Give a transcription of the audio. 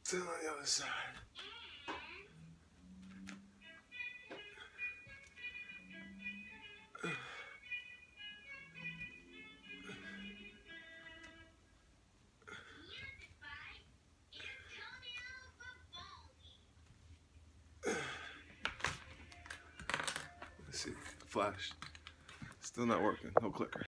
Then on the other side. Let's see, flash. Still not working, no clicker.